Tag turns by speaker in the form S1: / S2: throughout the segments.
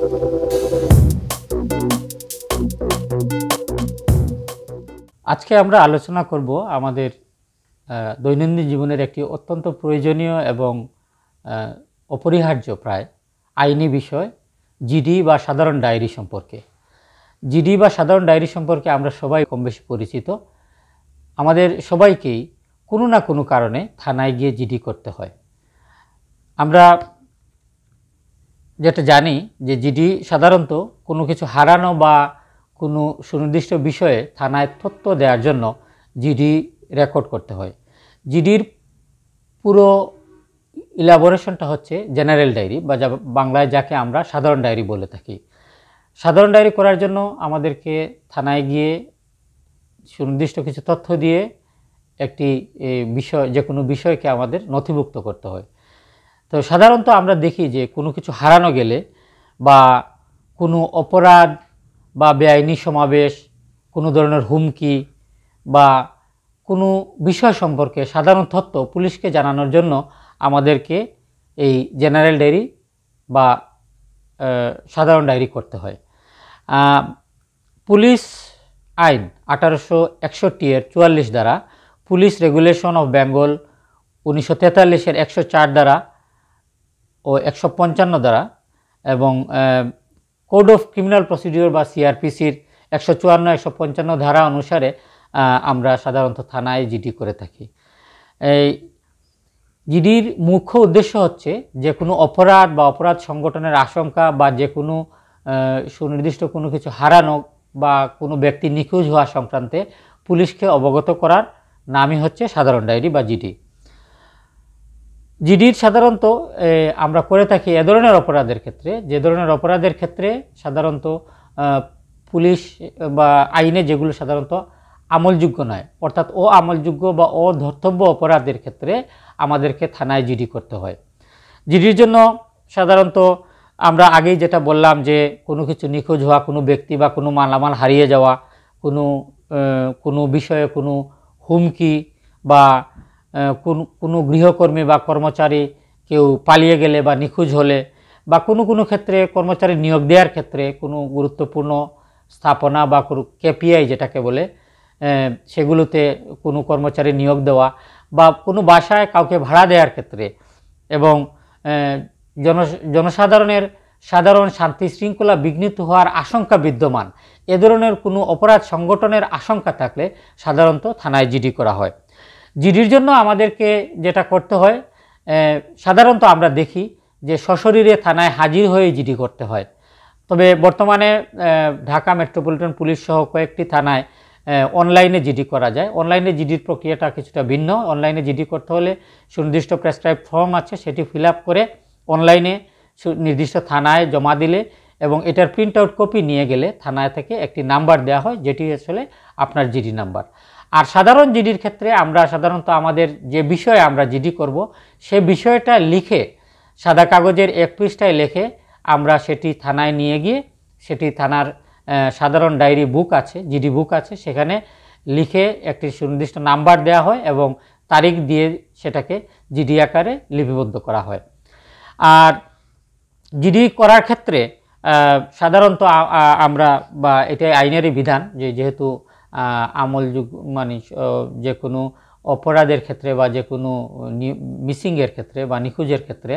S1: আজকে আমরা আলোচনা করব আমাদের দৈনন্দিন জীবনের একটি অত্যন্ত প্রয়োজনীয় এবং অপরিহার্য প্রায় আইনি বিষয় জিডি বা সাধারণ ডায়েরি সম্পর্কে। জিডি বা সাধারণ ডায়েরি সম্পর্কে আমরা সবাই কম বেশি পরিচিত। আমাদের সবাইকেই কোনো না কোনো কারণে থানায় গিয়ে জিডি করতে হয়। আমরা যেটা জানি যে জিডি সাধারণত কোনো কিছু হারানো বা কোনো সুনির্দিষ্ট বিষয়ে থানায় তথ্য দেওয়ার জন্য জিডি রেকর্ড করতে হয়। জিডির পুরো ইলাবোরেশনটা হচ্ছে জেনারেল ডায়েরি বা বাংলায় যাকে আমরা সাধারণ ডায়েরি বলে থাকি। সাধারণ ডায়েরি করার জন্য আমাদেরকে থানায় গিয়ে সুনির্দিষ্ট কিছু তথ্য দিয়ে একটি বিষয়, যে কোনো বিষয়কে আমাদের নথিভুক্ত করতে হয়। তো সাধারণত আমরা দেখি যে কোনো কিছু হারানো গেলে বা কোনো অপরাধ বা বেআইনি সমাবেশ, কোনো ধরনের হুমকি বা কোনো বিষয় সম্পর্কে সাধারণ তথ্য পুলিশকে জানানোর জন্য আমাদেরকে এই জেনারেল ডায়েরি বা সাধারণ ডায়েরি করতে হয়। পুলিশ আইন 1861 44 দ্বারা, পুলিশ রেগুলেশন অফ বেঙ্গল 1943 104 দ্বারা ও 155 দ্বারা এবং কোড অফ ক্রিমিনাল প্রসিডিওর বা সিআরপিসির 154 155 ধারা অনুসারে আমরা সাধারণত থানায় জিডি করে থাকি। এই জিডির মুখ্য উদ্দেশ্য হচ্ছে যে কোনো অপরাধ বা অপরাধ সংগঠনের আশঙ্কা বা যে কোনো সুনির্দিষ্ট কোনো কিছু হারানো বা কোনো ব্যক্তি নিখোঁজ হওয়া সংক্রান্তে পুলিশকে অবগত করার নামই হচ্ছে সাধারণ ডায়েরি বা জিডি। জিডির সাধারণত আমরা করে থাকি এ ধরনের অপরাধের ক্ষেত্রে, যে ধরনের অপরাধের ক্ষেত্রে সাধারণত পুলিশ বা আইনে যেগুলো সাধারণত আমলযোগ্য নয়, অর্থাৎ আমলযোগ্য বা অধর্তব্য অপরাধের ক্ষেত্রে আমাদেরকে থানায় জিডি করতে হয়। জিডির জন্য সাধারণত আমরা আগেই যেটা বললাম যে কোনো কিছু নিখোঁজ হওয়া, কোনো ব্যক্তি বা কোনো মালামাল হারিয়ে যাওয়া, কোনো বিষয়ে কোনো হুমকি বা কোনো গৃহকর্মী বা কর্মচারী কেউ পালিয়ে গেলে বা নিখোঁজ হলে বা কোনো ক্ষেত্রে কর্মচারী নিয়োগ দেওয়ার ক্ষেত্রে কোনো গুরুত্বপূর্ণ স্থাপনা বা কোনো কেপিআই যেটাকে বলে সেগুলোতে কোনো কর্মচারী নিয়োগ দেওয়া বা কোনো বাসায় কাউকে ভাড়া দেওয়ার ক্ষেত্রে এবং জনসাধারণের সাধারণ শান্তি শৃঙ্খলা বিঘ্নিত হওয়ার আশঙ্কা বিদ্যমান, এ ধরনের কোনো অপরাধ সংগঠনের আশঙ্কা থাকলে সাধারণত থানায় জিডি করা হয়। জিডির জন্য আমাদেরকে যেটা করতে হয়, সাধারণত আমরা দেখি যে সশরীরে থানায় হাজির হয়ে জিডি করতে হয়। তবে বর্তমানে ঢাকা মেট্রোপলিটন পুলিশ সহ কয়েকটি থানায় অনলাইনে জিডি করা যায়। অনলাইনে জিডির প্রক্রিয়াটা কিছুটা ভিন্ন। অনলাইনে জিডি করতে হলে সুনির্দিষ্ট প্রেসক্রাইব ফর্ম আছে, সেটি ফিল আপ করে অনলাইনে নির্দিষ্ট থানায় জমা দিলে এবং এটার প্রিন্ট আউট কপি নিয়ে গেলে থানায় থেকে একটি নাম্বার দেওয়া হয়, যেটি আসলে আপনার জিডি নাম্বার। আর সাধারণ জিডির ক্ষেত্রে আমরা সাধারণত আমাদের যে বিষয়ে আমরা জিডি করব সে বিষয়টা লিখে সাদা কাগজের 1 পৃষ্ঠায় লিখে আমরা সেটি থানায় নিয়ে গিয়ে সেটি থানার সাধারণ ডায়েরি বুক আছে, জিডি বুক আছে, সেখানে লিখে একটি সুনির্দিষ্ট নাম্বার দেওয়া হয় এবং তারিখ দিয়ে সেটাকে জিডি আকারে লিপিবদ্ধ করা হয়। আর জিডি করার ক্ষেত্রে সাধারণত আমরা বা এটাই আইনেরই বিধান যে যেহেতু আমলযোগ মানে যে কোনো অপরাধের ক্ষেত্রে বা যে কোনো মিসিংয়ের ক্ষেত্রে বা নিখোঁজের ক্ষেত্রে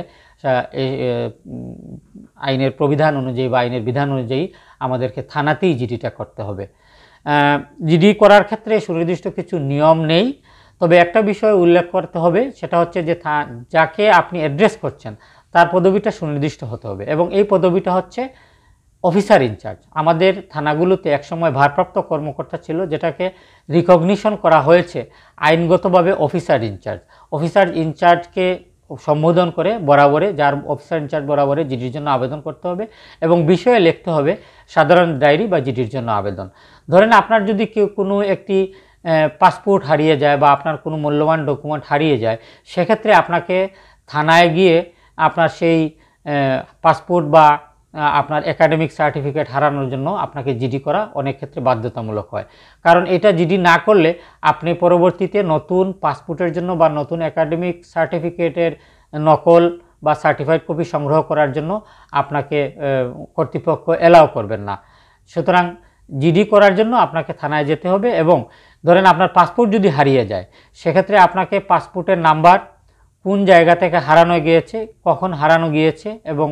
S1: আইনের প্রবিধান অনুযায়ী বা আইনের বিধান অনুযায়ী আমাদেরকে থানাতেই জিডিটা করতে হবে। জিডি করার ক্ষেত্রে সুনির্দিষ্ট কিছু নিয়ম নেই, তবে একটা বিষয় উল্লেখ করতে হবে, সেটা হচ্ছে যে যাকে আপনি অ্যাড্রেস করছেন তার পদবিটা সুনির্দিষ্ট হতে হবে এবং এই পদবিটা হচ্ছে অফিসার ইনচার্জ। আমাদের থানাগুলোতে একসময় ভারপ্রাপ্ত কর্মকর্তা ছিল, যেটাকে রিকগনিশন করা হয়েছে আইনগতভাবে অফিসার ইনচার্জ। অফিসার ইনচার্জকে সম্বোধন করে বরাবরে, যার অফিসার ইনচার্জ বরাবরে জিডির জন্য আবেদন করতে হবে এবং বিষয়ে লিখতে হবে সাধারণ ডায়েরি বা জিডির জন্য আবেদন। ধরেন আপনার যদি কোনো একটি পাসপোর্ট হারিয়ে যায় বা আপনার কোনো মূল্যবান ডকুমেন্ট হারিয়ে যায়, সেক্ষেত্রে আপনাকে থানায় গিয়ে আপনার সেই পাসপোর্ট বা আপনার একাডেমিক সার্টিফিকেট হারানোর জন্য আপনাকে জিডি করা অনেক ক্ষেত্রে বাধ্যতামূলক হয়। কারণ এটা জিডি না করলে আপনি পরবর্তীতে নতুন পাসপোর্টের জন্য বা নতুন একাডেমিক সার্টিফিকেটের নকল বা সার্টিফাইড কপি সংগ্রহ করার জন্য আপনাকে কর্তৃপক্ষ এলাও করবেন না। সুতরাং জিডি করার জন্য আপনাকে থানায় যেতে হবে এবং ধরেন আপনার পাসপোর্ট যদি হারিয়ে যায়, সেক্ষেত্রে আপনাকে পাসপোর্টের নাম্বার, কোন জায়গা থেকে হারানো গিয়েছে, কখন হারানো গিয়েছে এবং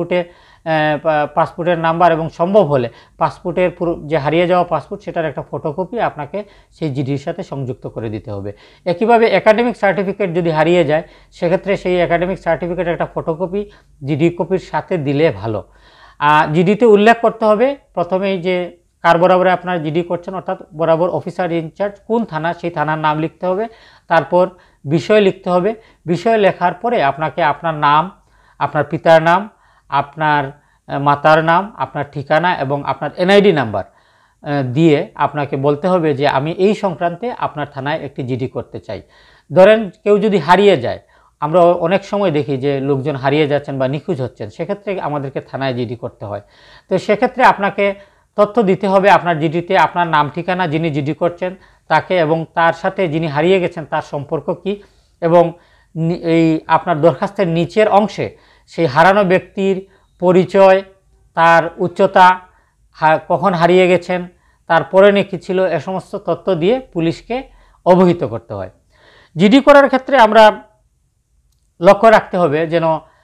S1: পাসপোর্টের নাম্বার এবং সম্ভব হলে পাসপোর্টের পুরো যে হারিয়ে যাওয়া পাসপোর্ট সেটার একটা ফটোকপি আপনাকে সেই জিডির সাথে সংযুক্ত করে দিতে হবে। একইভাবে একাডেমিক সার্টিফিকেট যদি হারিয়ে যায়, সেক্ষেত্রে সেই একাডেমিক সার্টিফিকেটের একটা ফটোকপি জিডি কপির সাথে দিলে ভালো। জিডিতে উল্লেখ করতে হবে প্রথমেই যে কার বরাবরে আপনার জিডি করছেন, অর্থাৎ বরাবর অফিসার ইনচার্জ কোন থানা, সেই থানার নাম লিখতে হবে। তারপর বিষয় লিখতে হবে। বিষয় লেখার পরে আপনাকে আপনার নাম, আপনার পিতার নাম, আপনার মাতার নাম, আপনার ঠিকানা এবং আপনার এনআইডি নাম্বার দিয়ে আপনাকে বলতে হবে যে আমি এই সংক্রান্তে আপনার থানায় একটি জিডি করতে চাই। ধরেন কেউ যদি হারিয়ে যায়, আমরা অনেক সময় দেখি যে লোকজন হারিয়ে যাচ্ছেন বা নিখোঁজ হচ্ছেন, সেক্ষেত্রে আমাদেরকে থানায় জিডি করতে হয়। তো সেক্ষেত্রে আপনাকে তথ্য দিতে হবে আপনার জিডিতে, আপনার নাম, ঠিকানা, যিনি জিডি করছেন তাকে এবং তার সাথে যিনি হারিয়ে গেছেন তার সম্পর্ক কি, এবং এই আপনার দরখাস্তের নিচের অংশে সেই হারানো ব্যক্তির পরিচয়, তার উচ্চতা, কখন হারিয়ে গেছেন, তার পরনে কী ছিল, এ সমস্ত তথ্য দিয়ে পুলিশকে অবহিত করতে হয়। জিডি করার ক্ষেত্রে আমরা লক্ষ্য রাখতে হবে যেন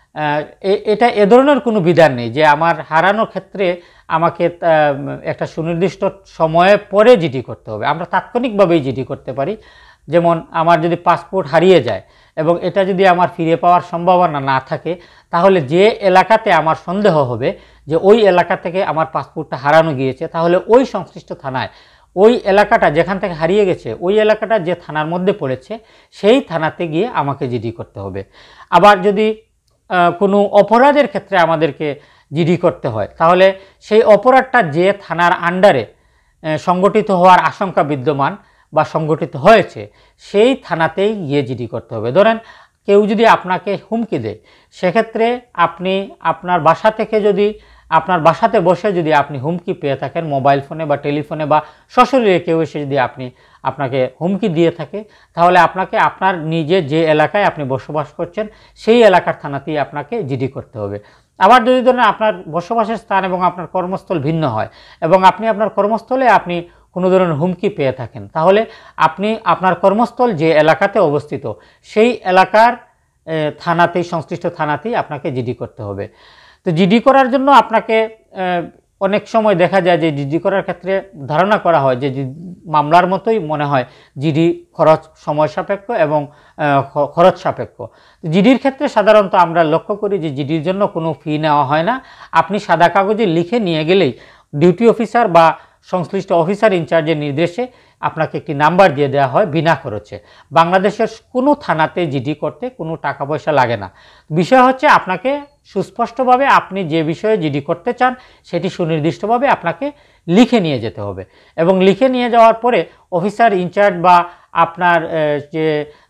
S1: এটা এ ধরনের কোনো বিধান নেই যে আমার হারানোর ক্ষেত্রে আমাকে একটা সুনির্দিষ্ট সময়ে পরে জিডি করতে হবে। আমরা তাৎক্ষণিকভাবেই জিডি করতে পারি। যেমন আমার যদি পাসপোর্ট হারিয়ে যায় এবং এটা যদি আমার ফিরে পাওয়ার সম্ভাবনা না থাকে, তাহলে যে এলাকাতে আমার সন্দেহ হবে যে ওই এলাকা থেকে আমার পাসপোর্টটা হারানো গিয়েছে, তাহলে ওই সংশ্লিষ্ট থানায় ওই এলাকাটা যেখান থেকে হারিয়ে গেছে ওই এলাকাটা যে থানার মধ্যে পড়েছে সেই থানাতে গিয়ে আমাকে জিডি করতে হবে। আবার যদি কোনো অপরাধের ক্ষেত্রে আমাদেরকে জিডি করতে হয়, তাহলে সেই অপরাধটা যে থানার আন্ডারে সংগঠিত হওয়ার আশঙ্কা বিদ্যমান বা সংগঠিত হয়েছে সেই থানাতেই গিয়ে জিডি করতে হবে। ধরেন কেউ যদি আপনাকে হুমকি দেয়, সেক্ষেত্রে আপনি আপনার বাসা থেকে যদি আপনার বাসাতে বসে যদি আপনি হুমকি পেয়ে থাকেন, মোবাইল ফোনে বা টেলিফোনে বা সশরীরে কেউ এসে যদি আপনাকে হুমকি দিয়ে থাকে, তাহলে আপনাকে আপনার নিজে যে এলাকায় আপনি বসবাস করছেন সেই এলাকার থানাতেই আপনাকে জিডি করতে হবে। আবার যদি ধরেন আপনার বসবাসের স্থান এবং আপনার কর্মস্থল ভিন্ন হয় এবং আপনি আপনার কর্মস্থলে আপনি কোনো ধরনের হুমকি পেয়ে থাকেন, তাহলে আপনি আপনার কর্মস্থল যে এলাকাতে অবস্থিত সেই এলাকার থানাতেই, সংশ্লিষ্ট থানাতেই আপনাকে জিডি করতে হবে। তো জিডি করার জন্য আপনাকে অনেক সময় দেখা যায় যে জিডি করার ক্ষেত্রে ধারণা করা হয় যে মামলার মতোই মনে হয় জিডি খরচ সময় সাপেক্ষ এবং খরচ সাপেক্ষ। জিডির ক্ষেত্রে সাধারণত আমরা লক্ষ্য করি যে জিডির জন্য কোনো ফি নেওয়া হয় না। আপনি সাদা কাগজে লিখে নিয়ে গেলেই ডিউটি অফিসার বা সংশ্লিষ্ট অফিসার ইনচার্জের নির্দেশে আপনাকে একটি নাম্বার দিয়ে দেওয়া হয় বিনা খরচে। বাংলাদেশের কোনো থানাতে জিডি করতে কোনো টাকা পয়সা লাগে না। বিষয় হচ্ছে আপনাকে সুস্পষ্টভাবে আপনি যে বিষয়ে জিডি করতে চান সেটি সুনির্দিষ্টভাবে আপনাকে লিখে নিয়ে যেতে হবে এবং লিখে নিয়ে যাওয়ার পরে অফিসার ইনচার্জ বা আপনার যে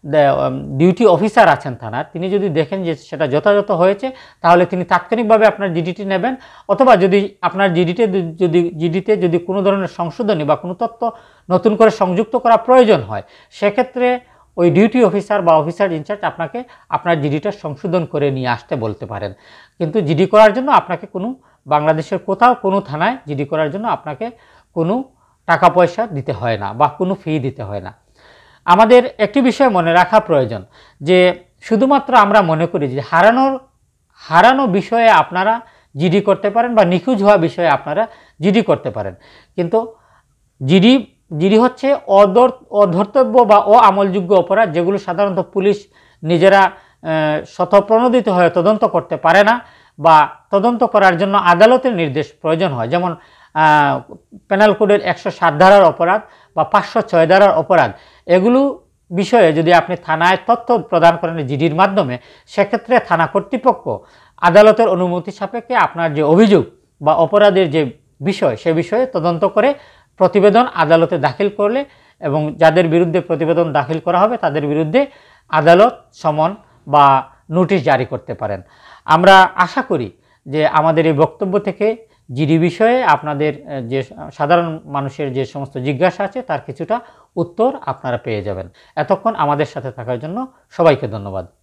S1: ডিউটি অফিসার আছেন থানার, তিনি যদি দেখেন যে সেটা যথাযথ হয়েছে, তাহলে তিনি তাৎক্ষণিকভাবে আপনার জিডিটি নেবেন। অথবা যদি আপনার জিডিতে যদি কোনো ধরনের সংশোধনী বা কোনো তথ্য নতুন করে সংযুক্ত করা প্রয়োজন হয়, সেক্ষেত্রে ওই ডিউটি অফিসার বা অফিসার ইনচার্জ আপনাকে আপনার জিডিটা সংশোধন করে নিয়ে আসতে বলতে পারেন। কিন্তু জিডি করার জন্য আপনাকে বাংলাদেশের কোথাও কোনো থানায় জিডি করার জন্য আপনাকে কোনো টাকা পয়সা দিতে হয় না বা কোনো ফি দিতে হয় না। আমাদের একটি বিষয় মনে রাখা প্রয়োজন যে শুধুমাত্র আমরা মনে করি যে হারানো বিষয়ে আপনারা জিডি করতে পারেন বা নিখোঁজ হওয়া বিষয়ে আপনারা জিডি করতে পারেন, কিন্তু জিডি হচ্ছে অধর্তব্য বা অআমলযোগ্য অপরাধ, যেগুলো সাধারণত পুলিশ নিজেরা স্বতঃপ্রণোদিত হয়ে তদন্ত করতে পারে না বা তদন্ত করার জন্য আদালতের নির্দেশ প্রয়োজন হয়। যেমন পেনাল কোডের 107 ধারার অপরাধ বা 506 ধারার অপরাধ, এগুলো বিষয়ে যদি আপনি থানায় তথ্য প্রদান করেন জিডির মাধ্যমে, সেক্ষেত্রে থানা কর্তৃপক্ষ আদালতের অনুমতি সাপেক্ষে আপনার যে অভিযোগ বা অপরাধের যে বিষয় সে বিষয়ে তদন্ত করে প্রতিবেদন আদালতে দাখিল করলে এবং যাদের বিরুদ্ধে প্রতিবেদন দাখিল করা হবে তাদের বিরুদ্ধে আদালত সমন বা নোটিশ জারি করতে পারেন। আমরা আশা করি যে আমাদের এই বক্তব্য থেকে জিডি বিষয়ে আপনাদের যে সাধারণ মানুষের যে সমস্ত জিজ্ঞাসা আছে তার কিছুটা উত্তর আপনারা পেয়ে যাবেন। এতক্ষণ আমাদের সাথে থাকার জন্য সবাইকে ধন্যবাদ।